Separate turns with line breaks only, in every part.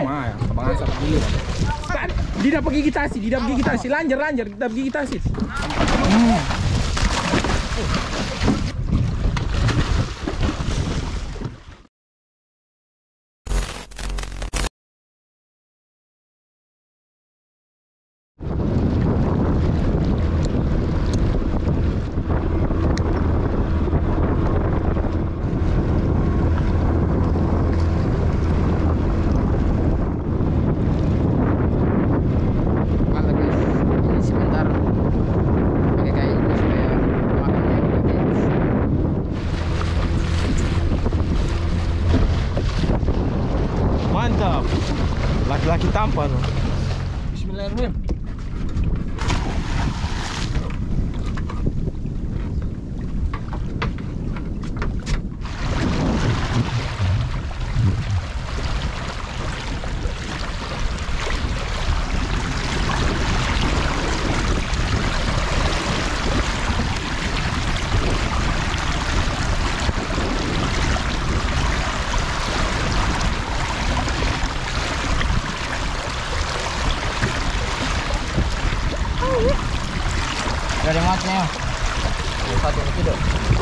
mah abang asap dulu kan tidak pergi kita sih lanjut kita pergi kita sih. Mantap, laki-laki tampan. Bismillahirrahmanirrahim.
Dari matnya. Satu tidak.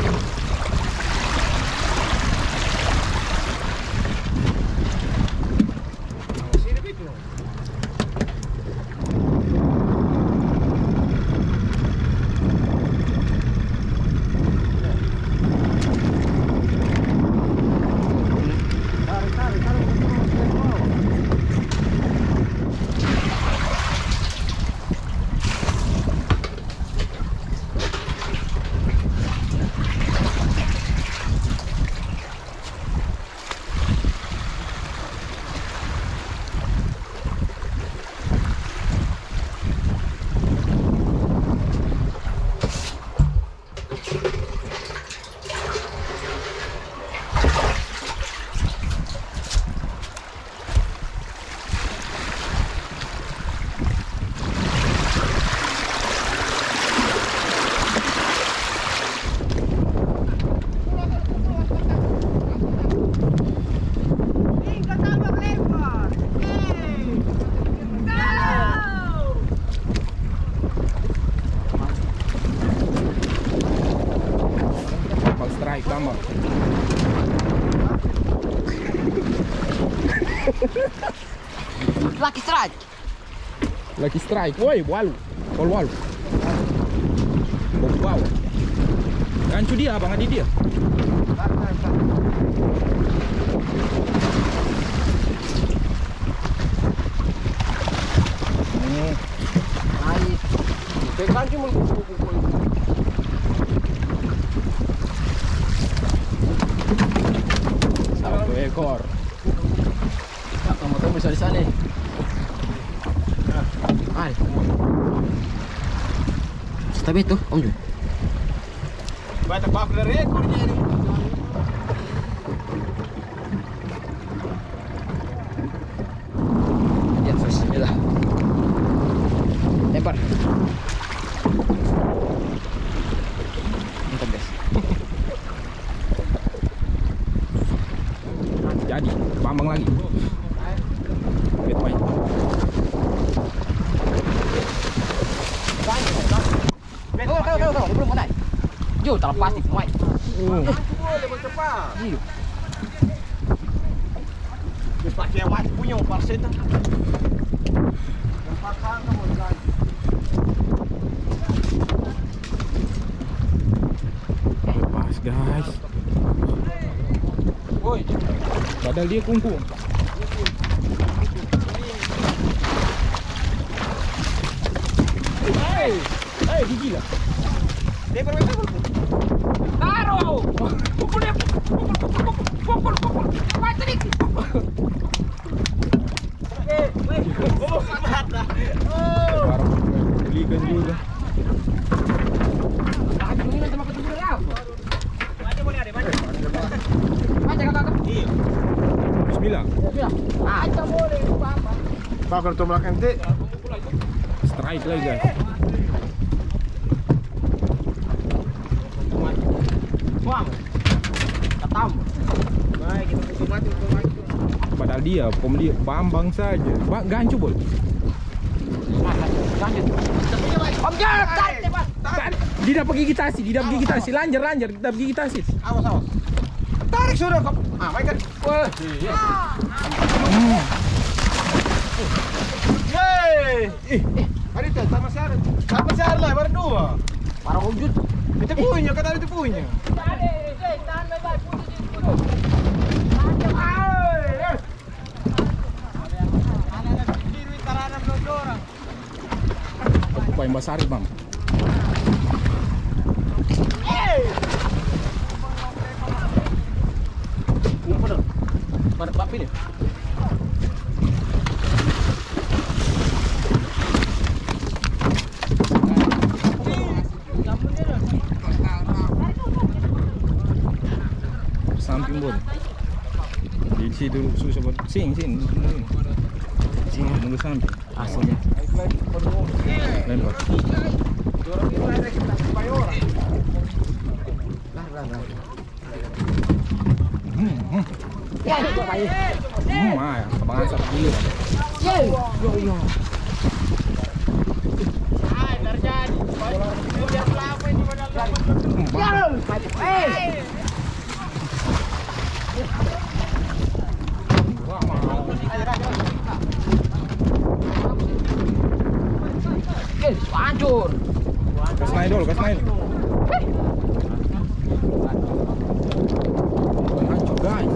Tambah. Lucky strike, woi, walu. Walu. Wow. Kancu dia, Bang Adi dia.
Nice. Kancu
Satu ekor.
Kamu bisa di sana. Ay. Tapi itu, Om Ju.
Banyak bakal ekornya ini.
Ya, bismillah. Lempar. Mantap, guys.
Jadi, Bambang lagi. Wait, main.
Tuh, belum naik. Yo, terlepas nih, main.
Boleh cepat.
Iya.
Pakai yang mati punya parset. Lepas guys. Woi. Padahal dia kungfu. Hei, gila. Dia berapa? Taruh. Pukul dia. Pukul. Mati nih. Oh, mata. Oh. Belikan juga.
Ini sama ketujuh apa?
Mana boleh ada, mana?
Baca kakak.
Iya. Bismillah.
Aja boleh, apa?
Bakal tu belakang nanti. Strike lagi guys.
Suam. Ketam.
Baik, kita mati. Padahal dia, Bambang saja. Gancu bol.
Om Jar, tarik cepat.
Tidak pergi gitasi, lanjut, tidak pergi gitasi.
Awas. Tarik sudah kau. Ah, baik kan. Wah. Yeay. Hari itu sama siar lah, baru dua.
Para wujud.
Itu punya, kata itu punya.
Apa yang basari bang?
Mana papi nih?
Samping bol. Di situ susah bol. Sing. Nunggu samping.
Aslinya.
Lempar. Abang asap dulu.
Hancur.
Gas naik dulu. Hancur guys.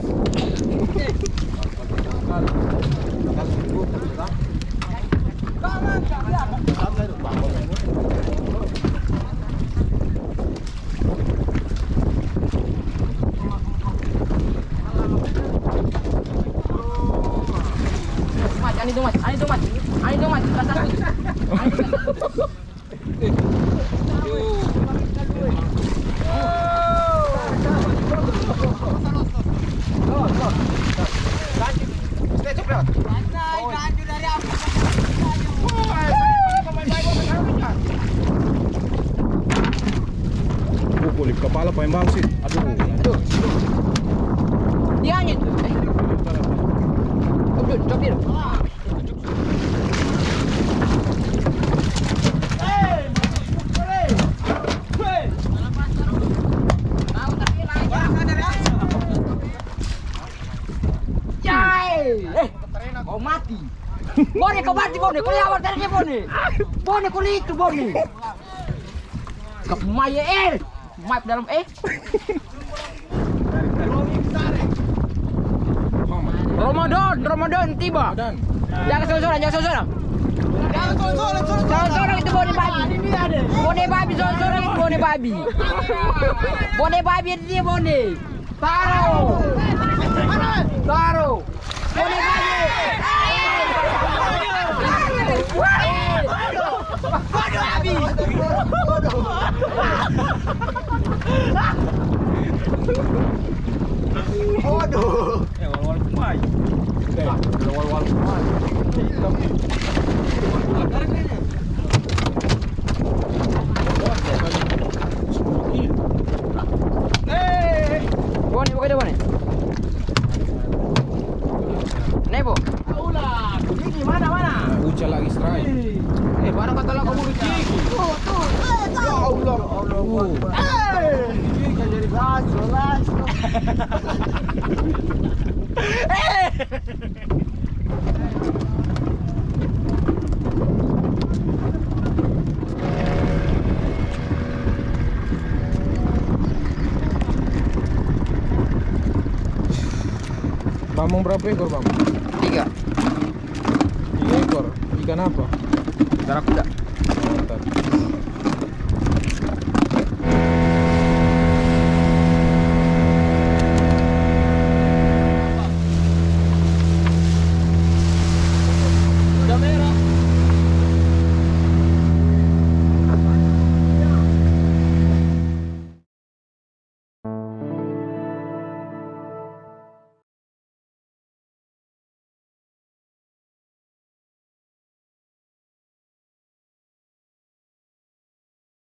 Ani itu mas.
Kulit kepala pembang sih. Aduh.
Dia hanya itu. Coba dulu. Kau mati. Bone, kau mati Bone. Kau lewat dari Bone. Bone, kau itu Bone. Kemaya map dalam Ramadan tiba. Jangan seorang. Seorang itu Bone babi. Bone babi, seorang itu Bone babi. Bone babi dia Bone. Taruh. Bone babi.
Waduh.
Wal-wal kumai.
Wal-wal kumai.
Bone, buka dia Bone. Nebo. Gigi mana?
Uca lagi strike.
Barang kata lah kamu gigi. Ya Allah. Gigi kan jadi las.
Bambang berapa ekor bang?
3.
3 ekor. Ikan apa?
Barakuda.
Mantap.